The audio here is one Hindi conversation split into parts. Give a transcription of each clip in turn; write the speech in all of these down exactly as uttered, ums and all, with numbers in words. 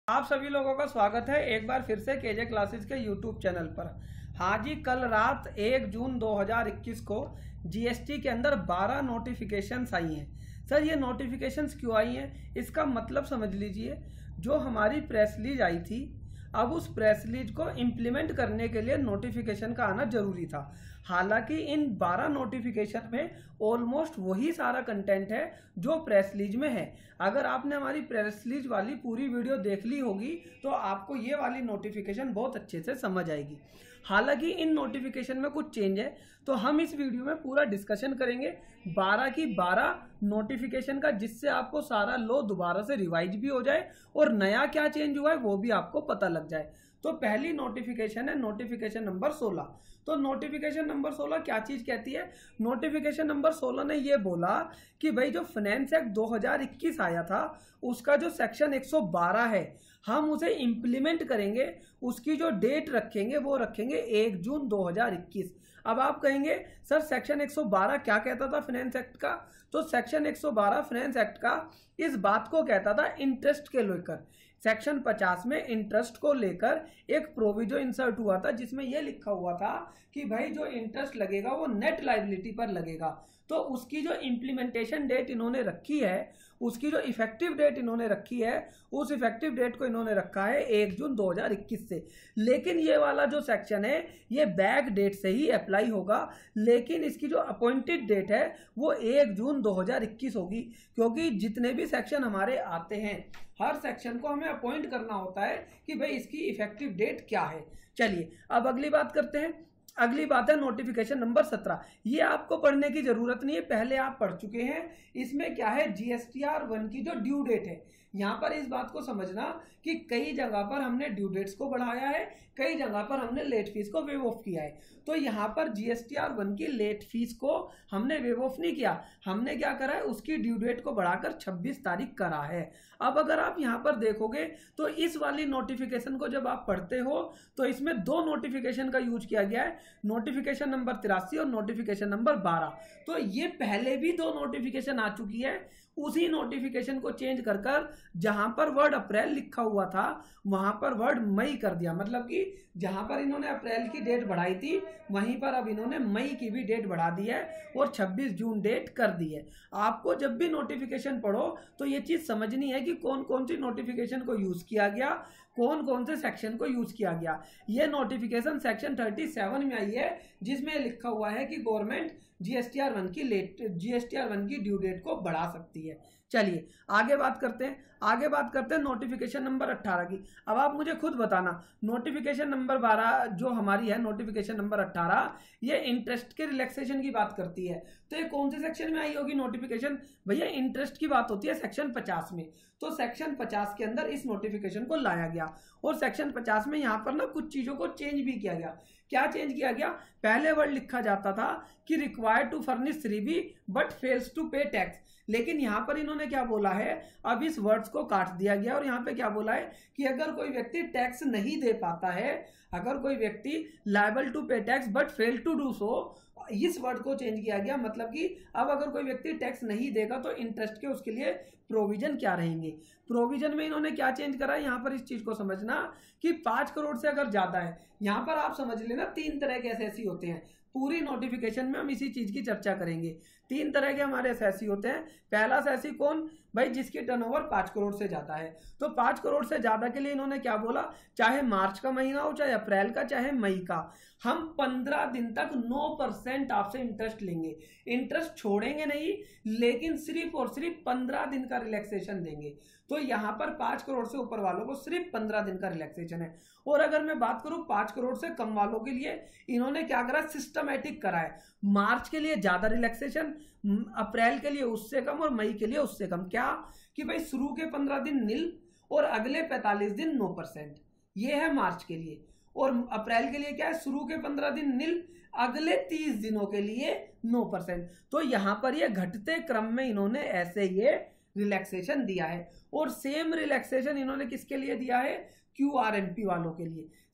आप सभी लोगों का स्वागत है एक बार फिर से केजे क्लासेस के यूट्यूब चैनल पर। हाँ जी, कल रात एक जून दो हज़ार इक्कीस को जीएसटी के अंदर बारह नोटिफिकेशंस आई हैं। सर ये नोटिफिकेशंस क्यों आई हैं, इसका मतलब समझ लीजिए। जो हमारी प्रेस रिलीज आई थी, अब उस प्रेस रिलीज को इम्प्लीमेंट करने के लिए नोटिफिकेशन का आना जरूरी था। हालांकि इन बारह नोटिफिकेशन में ऑलमोस्ट वही सारा कंटेंट है जो प्रेस रिलीज में है। अगर आपने हमारी प्रेस रिलीज वाली पूरी वीडियो देख ली होगी तो आपको ये वाली नोटिफिकेशन बहुत अच्छे से समझ आएगी। हालांकि इन नोटिफिकेशन में कुछ चेंज है, तो हम इस वीडियो में पूरा डिस्कशन करेंगे बारह की बारह नोटिफिकेशन का, जिससे आपको सारा लो दोबारा से रिवाइज भी हो जाए और नया क्या चेंज हुआ है वो भी आपको पता लग जाए। तो पहली नोटिफिकेशन है नोटिफिकेशन नंबर सोलह। तो नोटिफिकेशन नंबर सोलह क्या चीज कहती है? नोटिफिकेशन नंबर सोलह ने ये बोला कि भाई जो फाइनेंस एक्ट दो हज़ार इक्कीस आया था उसका जो सेक्शन एक सौ बारह है हम उसे इम्प्लीमेंट करेंगे। उसकी जो डेट रखेंगे वो रखेंगे एक जून दो हज़ार इक्कीस। अब आप कहेंगे सर सेक्शन एक सौ बारह क्या कहता था फाइनेंस एक्ट का? तो सेक्शन एक सौ बारह फाइनेंस एक्ट का इस बात को कहता था इंटरेस्ट के लेकर। सेक्शन पचास में इंटरेस्ट को लेकर एक प्रोविजो इंसर्ट हुआ था जिसमें यह लिखा हुआ था कि भाई जो इंटरेस्ट लगेगा वो नेट लायबिलिटी पर लगेगा। तो उसकी जो इम्प्लीमेंटेशन डेट इन्होंने रखी है, उसकी जो इफेक्टिव डेट इन्होंने रखी है, उस इफेक्टिव डेट को इन्होंने रखा है एक जून दो हज़ार इक्कीस से। लेकिन ये वाला जो सेक्शन है ये बैक डेट से ही अप्लाई होगा, लेकिन इसकी जो अपॉइंटेड डेट है वो एक जून दो हज़ार इक्कीस होगी। क्योंकि जितने भी सेक्शन हमारे आते हैं हर सेक्शन को हमें अपॉइंट करना होता है कि भाई इसकी इफेक्टिव डेट क्या है। चलिए अब अगली बात करते हैं। अगली बात है नोटिफिकेशन नंबर सत्रह। ये आपको पढ़ने की जरूरत नहीं है, पहले आप पढ़ चुके हैं। इसमें क्या है, जीएसटीआर वन की जो ड्यू डेट है, यहाँ पर इस बात को समझना कि कई जगह पर हमने ड्यू डेट्स को बढ़ाया है, कई जगह पर हमने लेट फीस को वेव ऑफ किया है। तो यहाँ पर जीएसटीआर वन की लेट फीस को हमने वेव ऑफ नहीं किया, हमने क्या करा है उसकी ड्यू डेट को बढ़ाकर छब्बीस तारीख करा है। अब अगर आप यहाँ पर देखोगे तो इस वाली नोटिफिकेशन को जब आप पढ़ते हो तो इसमें दो नोटिफिकेशन का यूज किया गया है, नोटिफिकेशन नंबर तिरासी और नोटिफिकेशन नंबर बारह। तो ये पहले भी दो नोटिफिकेशन आ चुकी है। उसी नोटिफिकेशन को चेंज कर कर जहां पर वर्ड अप्रैल लिखा हुआ था वहां पर वर्ड मई कर दिया। मतलब कि जहां पर इन्होंने अप्रैल की डेट बढ़ाई थी वहीं पर अब इन्होंने मई की भी डेट बढ़ा दी है और छब्बीस जून डेट कर दी है। आपको जब भी नोटिफिकेशन पढ़ो तो ये चीज समझनी है कि कौन कौन सी नोटिफिकेशन को यूज किया गया, कौन कौन से सेक्शन को यूज किया गया। ये नोटिफिकेशन सेक्शन सैंतीस में आई है जिसमें लिखा हुआ है कि गवर्नमेंट जीएसटीआर वन की लेट जीएसटीआर वन की ड्यू डेट को बढ़ा सकती है। चलिए आगे बात करते हैं। आगे बात करते हैं नोटिफिकेशन नंबर अठारह की। अब आप मुझे खुद बताना, नोटिफिकेशन नंबर बारह जो हमारी है, नोटिफिकेशन नंबर अठारह, ये इंटरेस्ट के रिलैक्सेशन की बात करती है। तो ये कौन से सेक्शन में आई होगी नोटिफिकेशन? भैया इंटरेस्ट की बात होती है सेक्शन पचास में। तो सेक्शन पचास के अंदर इस नोटिफिकेशन को लाया गया और सेक्शन पचास में यहाँ पर ना कुछ चीजों को चेंज भी किया गया। क्या चेंज किया गया? पहले वर्ड लिखा जाता था कि रिक्वायर्ड टू फर्निश रिबी but fails to pay tax, लेकिन यहां पर इन्होंने क्या बोला है, अब इस वर्ड्स को काट दिया गया और यहां पे क्या बोला है कि अगर कोई व्यक्ति टैक्स नहीं दे पाता है, अगर कोई व्यक्ति liable to pay tax but fail to do so, इस वर्ड को चेंज किया गया। मतलब कि अब अगर कोई व्यक्ति टैक्स नहीं देगा तो इंटरेस्ट के उसके लिए प्रोविजन क्या रहेंगे। प्रोविजन में इन्होंने क्या चेंज करा है, यहाँ पर इस चीज को समझना कि पांच करोड़ से अगर ज्यादा है, यहाँ पर आप समझ लेना तीन तरह के एसएससी होते हैं। पूरी नोटिफिकेशन में हम इसी चीज की चर्चा करेंगे। तीन तरह के हमारे एसएससी होते हैं। पहला एसएससी कौन? भाई जिसकी टर्नओवर पांच करोड़ से ज्यादा है। तो पांच करोड़ से ज्यादा के लिए इन्होंने क्या बोला, चाहे मार्च का महीना हो, चाहे अप्रैल का, चाहे मई का, हम पंद्रह दिन तक नौ परसेंट आपसे इंटरेस्ट लेंगे। इंटरेस्ट छोड़ेंगे नहीं, लेकिन सिर्फ और सिर्फ पंद्रह दिन का रिलैक्सेशन देंगे। तो यहाँ पर पांच करोड़ से ऊपर वालों को सिर्फ पंद्रह दिन का रिलैक्सेशन है। और अगर मैं बात करूं पांच करोड़ से कम वालों के लिए, इन्होंने क्या करा, सिस्टमैटिक करा है। मार्च के लिए ज्यादा रिलैक्सेशन, अप्रैल के लिए उससे कम और मई के लिए उससे कम। क्या कि भाई शुरू के पंद्रह दिन नील और अगले पैंतालीस दिन नौ परसेंट, ये है मार्च के लिए। और अप्रैल के लिए क्या है, शुरू के पंद्रह दिन नील, अगले तीस दिनों के लिए नौ परसेंट। तो यहां पर ये घटते क्रम में इन्होंने ऐसे ये रिलैक्सेशन दिया है। और सेम रिलैक्सेशन इन्होंने किसके लिए दिया है, क्यूआरएमपी वालों के लिए।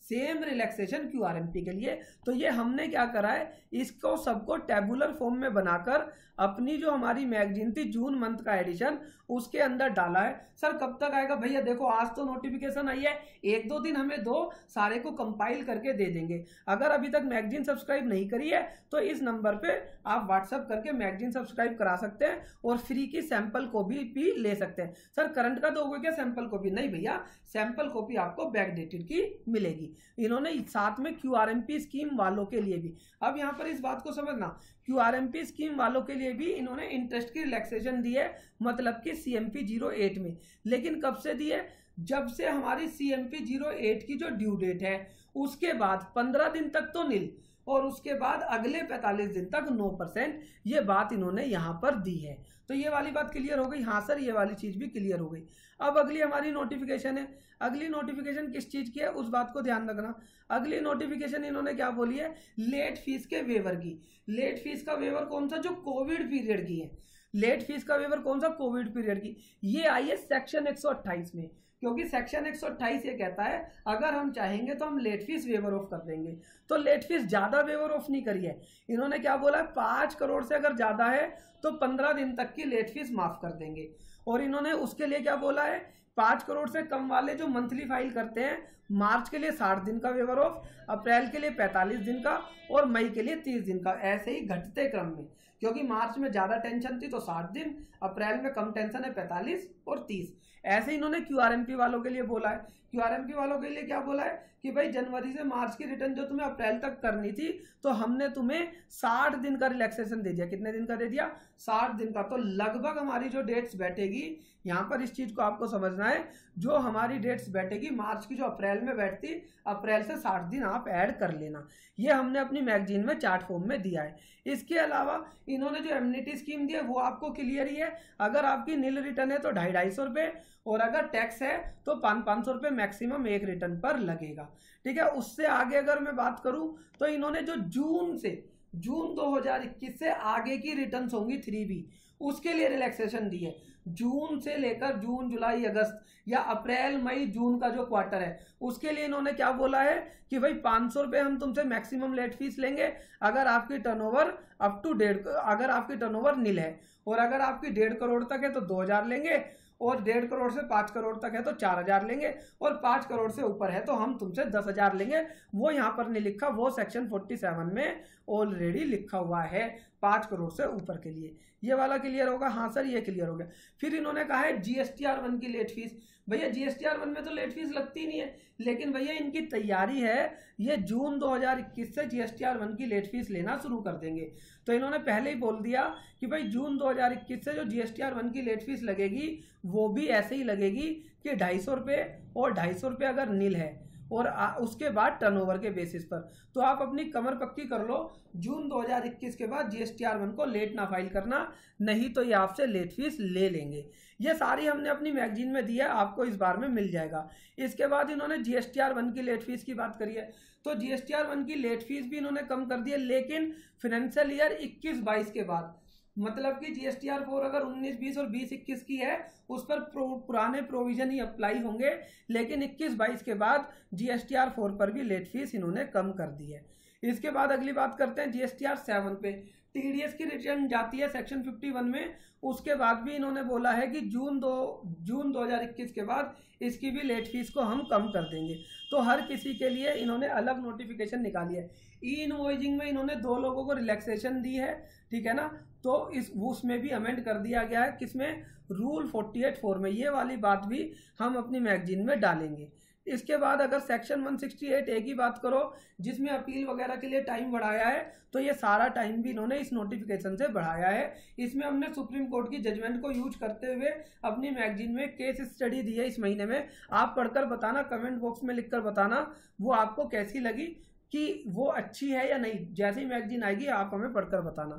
सेम रिलैक्सेशन क्यूआरएमपी के लिए। तो ये हमने क्या करा है, इसको सबको टेबुलर फॉर्म में बनाकर अपनी जो हमारी मैगजीन थी जून मंथ का एडिशन उसके अंदर डाला है। सर कब तक आएगा भैया, देखो आज तो नोटिफिकेशन आई है, एक दो दिन हमें दो, सारे को कंपाइल करके दे देंगे। अगर अभी तक मैगजीन सब्सक्राइब नहीं करी है तो इस नंबर पे आप व्हाट्सअप करके मैगजीन सब्सक्राइब करा सकते हैं और फ्री की सैंपल कॉपी भी ले सकते हैं। सर करंट का दोगे क्या सैंपल कॉपी? नहीं भैया, सैंपल कॉपी आपको बैकडेटेड की मिलेगी। इन्होंने साथ में क्यूआरएमपी स्कीम वालों के लिए भी, अब यहाँ पर इस बात को समझना, क्यूआरएमपी स्कीम वालों के लिए भी इन्होंने इंटरेस्ट की रिलैक्सेशन दी है, मतलब कि सीएमपी जीरो एट में। लेकिन कब से दी है? जब से हमारी सीएमपी जीरो एट की जो ड्यू डेट है उसके बाद पंद्रह दिन तक तो नील, और उसके बाद अगले पैंतालीस दिन तक नौ परसेंट। ये बात इन्होंने यहाँ पर दी है। तो ये वाली बात क्लियर हो गई। हाँ सर, ये वाली चीज भी क्लियर हो गई। अब अगली हमारी नोटिफिकेशन है। अगली नोटिफिकेशन किस चीज की है उस बात को ध्यान रखना। अगली नोटिफिकेशन इन्होंने क्या बोली है? लेट फीस के वेवर की। लेट फीस का वेवर कौन सा? जो कोविड पीरियड की है। लेट फीस का वेवर कौन सा? कोविड पीरियड की। ये आई है सेक्शन एक सौ अट्ठाईस में, क्योंकि सेक्शन एक सौ अट्ठाईस ये कहता है अगर हम चाहेंगे तो हम लेट फीस वेवर ऑफ कर देंगे। तो लेट फीस ज्यादा वेवर ऑफ नहीं करी है इन्होंने। क्या बोला है? पांच करोड़ से अगर ज्यादा है तो पंद्रह दिन तक की लेट फीस माफ कर देंगे। और इन्होंने उसके लिए क्या बोला है? पांच करोड़ से कम वाले जो मंथली फाइल करते हैं, मार्च के लिए साठ दिन का वेवर ऑफ, अप्रैल के लिए पैंतालीस दिन का और मई के लिए तीस दिन का, ऐसे ही घटते क्रम में। क्योंकि मार्च में ज्यादा टेंशन थी तो साठ दिन, अप्रैल में कम टेंशन है पैंतालीस और तीस। ऐसे इन्होंने क्यूआरएमपी वालों के लिए बोला है। क्यूआरएमपी वालों के लिए क्या बोला है कि भाई जनवरी से मार्च की रिटर्न जो तुम्हें अप्रैल तक करनी थी तो हमने तुम्हें साठ दिन का रिलैक्सेशन दे दिया। कितने दिन का दे दिया? साठ दिन का। तो लगभग हमारी जो डेट्स बैठेगी, यहाँ पर इस चीज को आपको समझना है, जो हमारी डेट्स बैठेगी मार्च की जो अप्रैल में बैठती, अप्रैल से साठ दिन आप ऐड कर लेना। ये हमने अपनी मैगजीन में चार्ट फॉर्म में दिया है। इसके अलावा इन्होंने जो एमनिटी स्कीम दी है वो आपको क्लियर ही है। अगर आपकी नील रिटर्न है तो ढाई ढाई सौ रुपए, और अगर टैक्स है तो पाँच पाँच सौ रुपये मैक्सिमम एक रिटर्न पर लगेगा। ठीक है। उससे आगे अगर मैं बात करूं तो इन्होंने जो जून से जून दो हज़ार इक्कीस से आगे की रिटर्न्स होंगी थ्री बी, उसके लिए रिलैक्सेशन दी है। जून से लेकर जून जुलाई अगस्त या अप्रैल मई जून का जो क्वार्टर है उसके लिए इन्होंने क्या बोला है कि भाई पाँच सौ रुपये हम तुमसे मैक्सिमम लेट फीस लेंगे अगर आपकी टर्नओवर अप टू डेढ़, अगर आपकी टर्नओवर नील है, और अगर आपकी डेढ़ करोड़ तक है तो दो हजार लेंगे, और डेढ़ करोड़ से पाँच करोड़ तक है तो चार हजार लेंगे, और पाँच करोड़ से ऊपर है तो हम तुमसे दस हजार लेंगे। वो यहाँ पर नहीं लिखा, वो सेक्शन सैंतालीस में ऑलरेडी लिखा हुआ है पाँच करोड़ से ऊपर के लिए। ये वाला क्लियर होगा? हाँ सर, ये क्लियर हो गया। फिर इन्होंने कहा है जीएसटीआर वन की लेट फीस। भैया जीएसटीआर वन में तो लेट फीस लगती नहीं है, लेकिन भैया इनकी तैयारी है, ये जून दो हज़ार इक्कीस से जीएसटीआर वन की लेट फीस लेना शुरू कर देंगे। तो इन्होंने पहले ही बोल दिया कि भाई जून दो हज़ार इक्कीस से जो जीएसटीआर वन की लेट फीस लगेगी वो भी ऐसे ही लगेगी कि ढाई सौ रुपये, और ढाई सौ रुपये अगर नील है, और आ, उसके बाद टर्नओवर के बेसिस पर। तो आप अपनी कमर पक्की कर लो, जून दो हज़ार इक्कीस के बाद जीएसटीआर वन को लेट ना फाइल करना, नहीं तो ये आपसे लेट फीस ले लेंगे। ये सारी हमने अपनी मैगजीन में दिया, आपको इस बार में मिल जाएगा। इसके बाद इन्होंने जीएसटीआर वन की लेट फीस की बात करी है, तो जीएसटीआर वन की लेट फीस भी इन्होंने कम कर दी है, लेकिन फाइनेंशियल ईयर इक्कीस बाईस के बाद। मतलब कि जीएसटीआर फोर अगर उन्नीस बीस और बीस इक्कीस की है उस पर पुराने प्रोविजन ही अप्लाई होंगे, लेकिन इक्कीस बाईस के बाद जीएसटीआर फोर पर भी लेट फीस इन्होंने कम कर दी है। इसके बाद अगली बात करते हैं जीएसटीआर सेवन पे। टीडीएस की रिटर्न जाती है सेक्शन इक्यावन में, उसके बाद भी इन्होंने बोला है कि जून दो जून दो हज़ार इक्कीस के बाद इसकी भी लेट फीस को हम कम कर देंगे। तो हर किसी के लिए इन्होंने अलग नोटिफिकेशन निकाली है। ई इनवॉइसिंग में इन्होंने दो लोगों को रिलैक्सेशन दी है, ठीक है ना, तो इस उसमें भी अमेंड कर दिया गया है। किसमें? रूल अड़तालीस फोर में। ये वाली बात भी हम अपनी मैगजीन में डालेंगे। इसके बाद अगर सेक्शन एक सौ अड़सठ ए की बात करो, जिसमें अपील वगैरह के लिए टाइम बढ़ाया है, तो ये सारा टाइम भी इन्होंने इस नोटिफिकेशन से बढ़ाया है। इसमें हमने सुप्रीम कोर्ट की जजमेंट को यूज करते हुए अपनी मैगजीन में केस स्टडी दी है इस महीने में। आप पढ़कर बताना, कमेंट बॉक्स में लिखकर बताना वो आपको कैसी लगी, कि वो अच्छी है या नहीं। जैसे ही मैगजीन आएगी आप हमें पढ़कर बताना।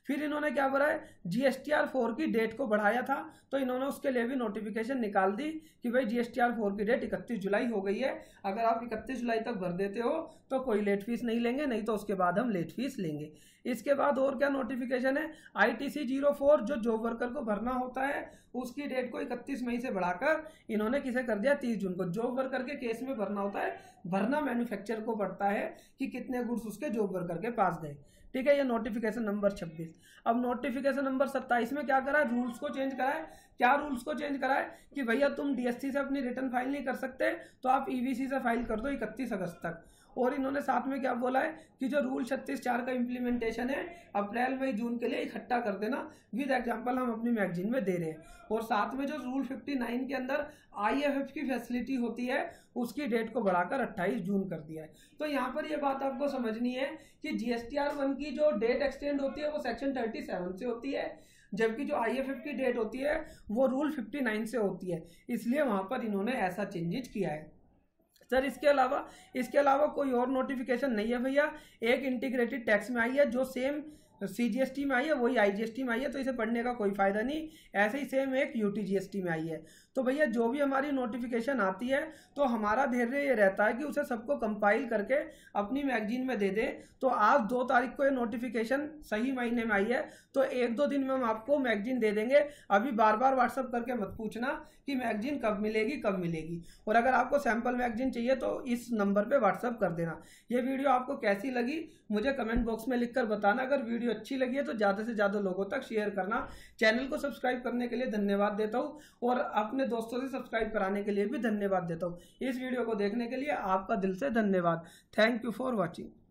फिर इन्होंने क्या बोला है, जीएसटीआर फोर की डेट को बढ़ाया था, तो इन्होंने उसके लिए भी नोटिफिकेशन निकाल दी कि भाई जीएसटीआर फोर की डेट इकतीस जुलाई हो गई है, अगर आप इकतीस जुलाई तक भर देते हो तो कोई लेट फीस नहीं लेंगे, नहीं तो उसके बाद हम लेट फीस लेंगे। इसके बाद और क्या नोटिफिकेशन है, आईटीसी जीरो फोर जो जॉब वर्कर को भरना होता है उसकी डेट को इकतीस मई से बढ़ाकर इन्होंने किसे कर दिया, तीस जून को। जॉब वर्कर के केस में भरना होता है, भरना मैन्युफैक्चरर को पड़ता है कि कितने गुड्स उसके जॉब वर्कर के पास गए, ठीक है। ये नोटिफिकेशन नंबर छब्बीस। अब नोटिफिकेशन नंबर सत्ताईस में क्या करा है, रूल्स को चेंज करा है। क्या रूल्स को चेंज करा है कि भैया तुम डीएससी से अपनी रिटर्न फाइल नहीं कर सकते तो आप ईवीसी से फाइल कर दो इकतीस अगस्त तक। और इन्होंने साथ में क्या बोला है कि जो रूल छत्तीस चार का इम्प्लीमेंटेशन है अप्रैल मई जून के लिए इकट्ठा कर देना, विद एग्जांपल हम अपनी मैगजीन में दे रहे हैं। और साथ में जो रूल उनसठ के अंदर आईएफएफ की फैसिलिटी होती है उसकी डेट को बढ़ाकर अट्ठाईस जून कर दिया है। तो यहाँ पर ये बात आपको समझनी है कि जीएसटीआर वन की जो डेट एक्सटेंड होती है वो सेक्शन थर्टी सेवन से होती है, जबकि जो आईएफएफ की डेट होती है वो रूल उनसठ से होती है, इसलिए वहां पर इन्होंने ऐसा चेंजेस किया है। सर इसके अलावा इसके अलावा कोई और नोटिफिकेशन नहीं है भैया। एक इंटीग्रेटेड टैक्स में आई है जो सेम सीजीएसटी में आई है वही आईजीएसटी में आई है, तो इसे पढ़ने का कोई फायदा नहीं। ऐसे ही सेम एक यूटीजीएसटी में आई है। तो भैया जो भी हमारी नोटिफिकेशन आती है तो हमारा धैर्य ये रहता है कि उसे सबको कंपाइल करके अपनी मैगजीन में दे दें। तो आज दो तारीख को ये नोटिफिकेशन सही महीने में आई है तो एक दो दिन में हम आपको मैगजीन दे देंगे। अभी बार बार व्हाट्सअप करके मत पूछना कि मैगजीन कब मिलेगी कब मिलेगी। और अगर आपको सैंपल मैगजीन चाहिए तो इस नंबर पे व्हाट्सअप कर देना। ये वीडियो आपको कैसी लगी मुझे कमेंट बॉक्स में लिखकर बताना। अगर वीडियो अच्छी लगी है तो ज़्यादा से ज़्यादा लोगों तक शेयर करना। चैनल को सब्सक्राइब करने के लिए धन्यवाद देता हूँ और अपने दोस्तों से सब्सक्राइब कराने के लिए भी धन्यवाद देता हूँ। इस वीडियो को देखने के लिए आपका दिल से धन्यवाद। Thank you for watching.